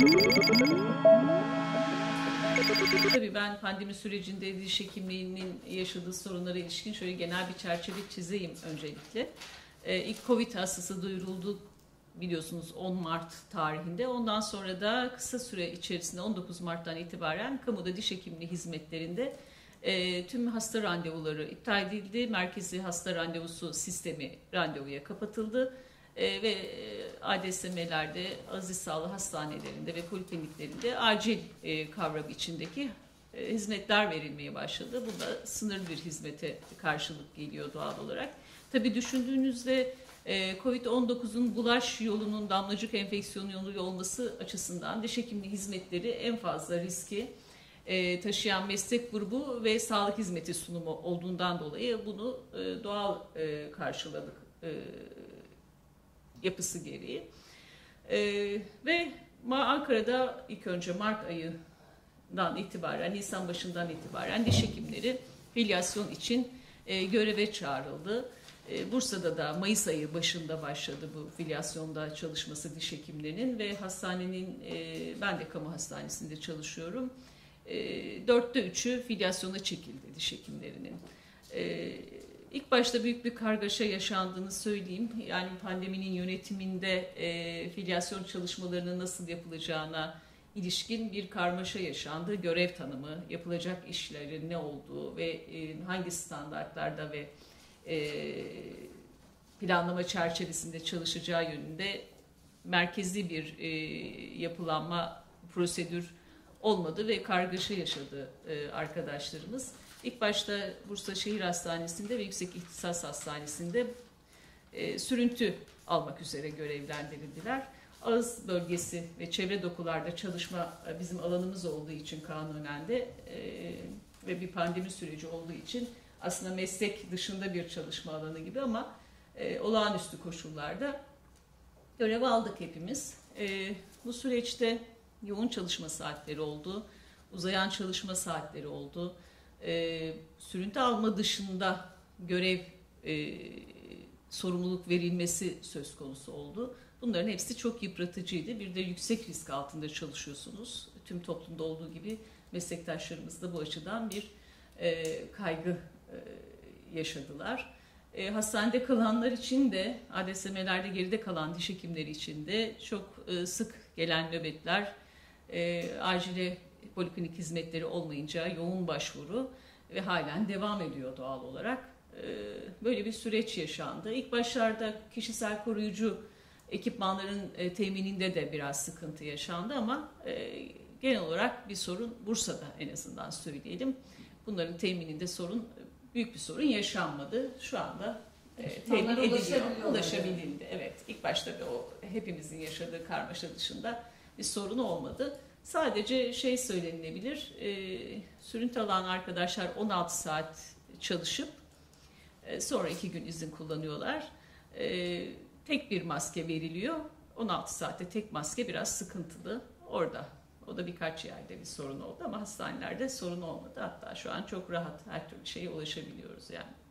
Tabii ben pandemi sürecinde diş hekimliğinin yaşadığı sorunlara ilişkin şöyle genel bir çerçeve çizeyim öncelikle. İlk Covid hastası duyuruldu biliyorsunuz 10 Mart tarihinde. Ondan sonra da kısa süre içerisinde 19 Mart'tan itibaren kamuda diş hekimliği hizmetlerinde tüm hasta randevuları iptal edildi. Merkezi hasta randevusu sistemi randevuya kapatıldı. Ve ADSM'lerde, aziz sağlığı hastanelerinde ve polikliniklerinde acil kavramı içindeki hizmetler verilmeye başladı. Bu da sınırlı bir hizmete karşılık geliyor doğal olarak. Tabii düşündüğünüzde COVID-19'un bulaş yolunun damlacık enfeksiyonu yoluyla olması açısından diş hekimliği hizmetleri en fazla riski taşıyan meslek grubu ve sağlık hizmeti sunumu olduğundan dolayı bunu doğal karşıladık yapısı gereği. Ve Ankara'da ilk önce Mart ayından itibaren, Nisan başından itibaren diş hekimleri filyasyon için göreve çağrıldı. Bursa'da da Mayıs ayı başında başladı bu filyasyonda çalışması diş hekimlerinin ve hastanenin, ben de kamu hastanesinde çalışıyorum, 3/4'ü filyasyona çekildi diş hekimlerinin. İlk başta büyük bir kargaşa yaşandığını söyleyeyim. Yani pandeminin yönetiminde filyasyon çalışmalarının nasıl yapılacağına ilişkin bir karmaşa yaşandı. Görev tanımı, yapılacak işlerin ne olduğu ve hangi standartlarda ve planlama çerçevesinde çalışacağı yönünde merkezi bir yapılanma, prosedür olmadı ve kargaşa yaşadı arkadaşlarımız. İlk başta Bursa Şehir Hastanesi'nde ve Yüksek İhtisas Hastanesi'nde sürüntü almak üzere görevlendirildiler. Ağız bölgesi ve çevre dokularda çalışma bizim alanımız olduğu için kanunen de ve bir pandemi süreci olduğu için aslında meslek dışında bir çalışma alanı gibi ama olağanüstü koşullarda görev aldık hepimiz. Bu süreçte yoğun çalışma saatleri oldu, uzayan çalışma saatleri oldu. Sürüntü alma dışında görev sorumluluk verilmesi söz konusu oldu. Bunların hepsi çok yıpratıcıydı. Bir de yüksek risk altında çalışıyorsunuz. Tüm toplumda olduğu gibi meslektaşlarımız da bu açıdan bir kaygı yaşadılar. Hastanede kalanlar için de, ADSM'lerde geride kalan diş hekimleri için de çok sık gelen nöbetler, acile poliklinik hizmetleri olmayınca yoğun başvuru ve halen devam ediyor doğal olarak. Böyle bir süreç yaşandı. İlk başlarda kişisel koruyucu ekipmanların temininde de biraz sıkıntı yaşandı ama genel olarak bir sorun Bursa'da en azından söyleyelim. Bunların temininde büyük bir sorun yaşanmadı. Şu anda temin ediliyor, ulaşabildi. Evet, ilk başta o hepimizin yaşadığı karmaşa dışında bir sorun olmadı. Sadece söylenilebilir, sürüntü alan arkadaşlar 16 saat çalışıp sonra 2 gün izin kullanıyorlar. Tek bir maske veriliyor. 16 saatte tek maske biraz sıkıntılı orada. O da birkaç yerde bir sorun oldu ama hastanelerde sorun olmadı. Hatta şu an çok rahat her türlü şeye ulaşabiliyoruz yani.